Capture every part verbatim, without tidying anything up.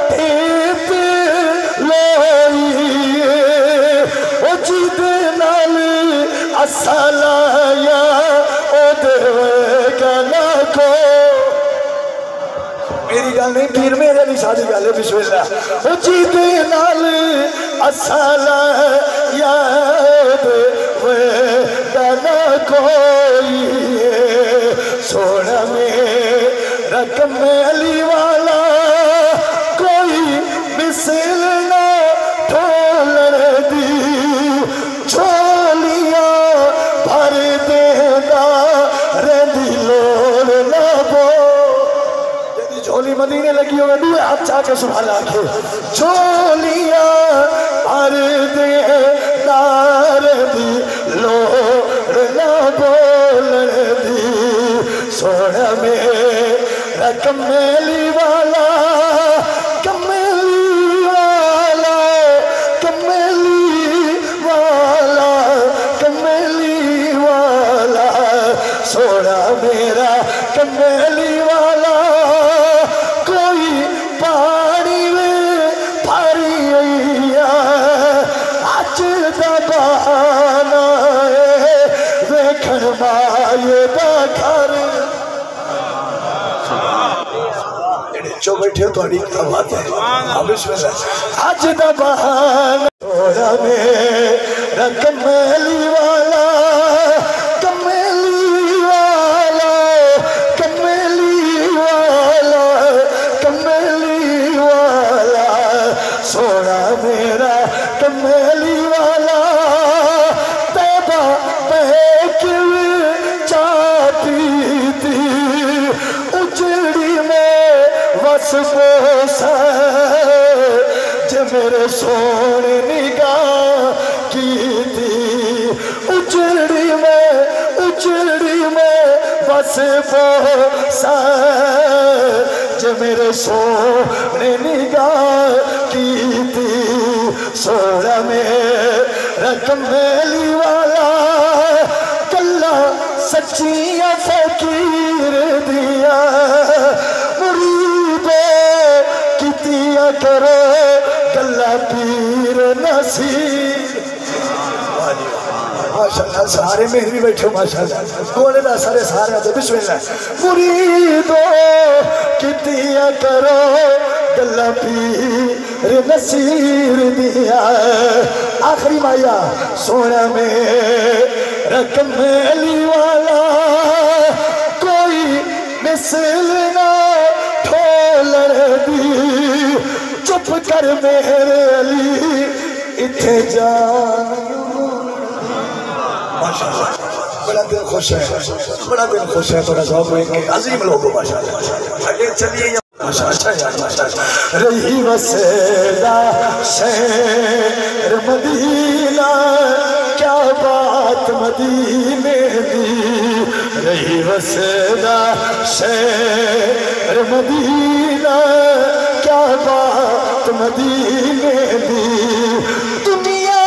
ٹھیپ لوئیے او جیدے نالی اسالایا او دے گانا کو میری گل نہیں پیر میرے نہیں شادی گل ہے بسم اللہ او جیدے نالی اسالایا او دے گانا کوئی سونا میرا کمیلی والا کوئی مثل نہ ٹھولر دی چھولیاں بھر دینا ردی لول نہ بو جیدی جھولی مدینے لگی ہوئے دوئے آپ چاہ کے سبحان آکھے چھولیاں بھر دینا ردی لول نہ بولن دی سونا میرا کمیلی والا کمیلی والا کمیلی والا کمیلی والا سونا میرا کمیلی والا کوئی پانی میں پھاری ہوئیا آج دا بہانا ہے ویکھن مائے دا گھر جو بیٹھے تو اڑی کیا بات ہے بسم اللہ آج دا بہانا سونا میرا کمیلی والا کمیلی والا کمیلی والا کمیلی والا سونا میرا کمیلی والا تیبہ بہکوی چاہتی تھی اجڑی میں وسوسہ جو میرے سونے نگاہ کی تھی اجڑی میں اجڑی میں وسوسہ جو میرے سونے نگاہ کی تھی سونا میرا کمیلی والا کلا سچیاں فقیر دیا مریدے کتیا کرو گلہ پیر نصیر ماشاءاللہ سارے مہری بیٹھے ماشاءاللہ گولے دا سارے سارے آتے بسم اللہ مریدو کتیا کرو گلہ پیر نصیر دیا آخری مایا سونا میرا کمیلی والا کوئی مثل نہ ٹھولر دی چپ کر میرے علی اتھے جان ماشاءاللہ بڑا دل خوش ہے بڑا دل خوش ہے بڑا ذوق ہے کہ عظیم لوگوں ماشاءاللہ آگے چلیے ماشاءاللہ رہی وسیدہ شہر مدینہ کیا بات مدینے دی رہی وسیدہ شہر مدینہ کیا بات مدینے دی دنیا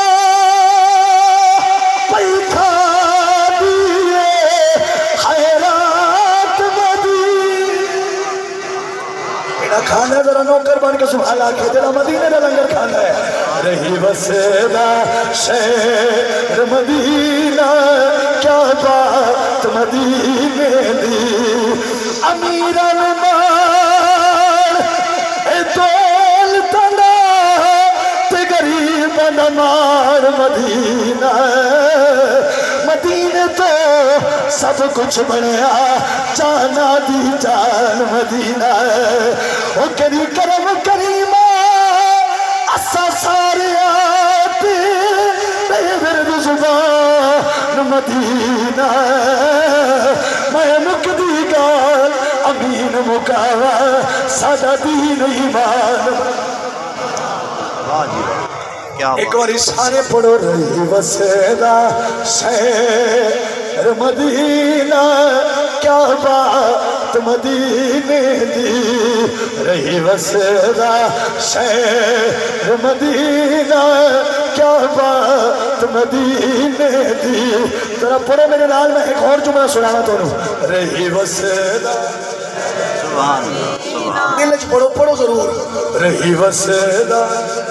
پیٹھا دیئے خیرات مدینہ میرا کھانا ہے ذرا نوکر بن کے سبحان آکھے جرا مدینے میں لنگر کھانا ہے رہی وسیدہ شہر مدینہ کیا بات مدینے دی امیر المال اے دول تنا تے غریب نمار مدینہ مدینے تو سب کچھ بڑھیا جانا دی جان مدینہ او کری کرم کریمہ اسا سارے آتے میرے ورد زبان مدینہ میں مقدی گال امین مکاوا سادہ دین ایمان ایک اور سارے پڑھو رہی وسیدہ شہر مدینہ کیا بات مدینے دی رہی وسیدہ شہر مدینہ کیا بات مدینے دی ذرا پڑھو میرے لال میں ایک اور جملہ سنانا تو رہی وسیدہ دل چ پڑھو پڑھو ضرور رہی وسدا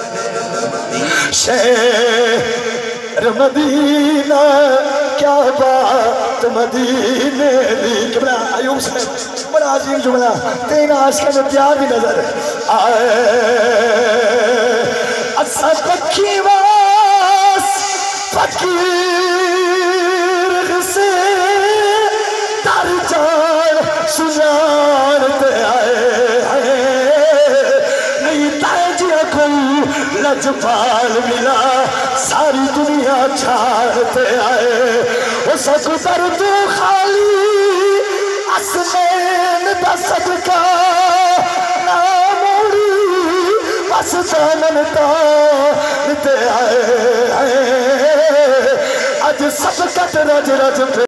شہر مدینہ کیا بات مدینے دی کبرا ایوب سے بڑا عظیم جملہ تین عاشق میں پیار بھی نظر آئے اصا پکھی واس فقیر سے تر جان سنانتے آئے نہیں تاجیا کوئی لجپال ملا ساری دنیا چھاڑتے آئے وہ سکھ درد خالی اسمین دا صدقہ نہ موڑی بس جانن تانتے آئے آج سب کٹ رج رج پہ